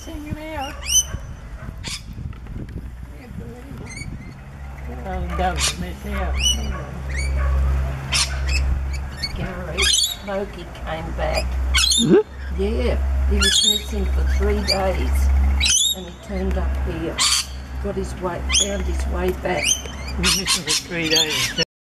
missing him out. Well, doesn't miss out. Gary, Smokey came back. Yeah, he was missing for 3 days. And he turned up here, got his way, found his way back. He was missing for 3 days.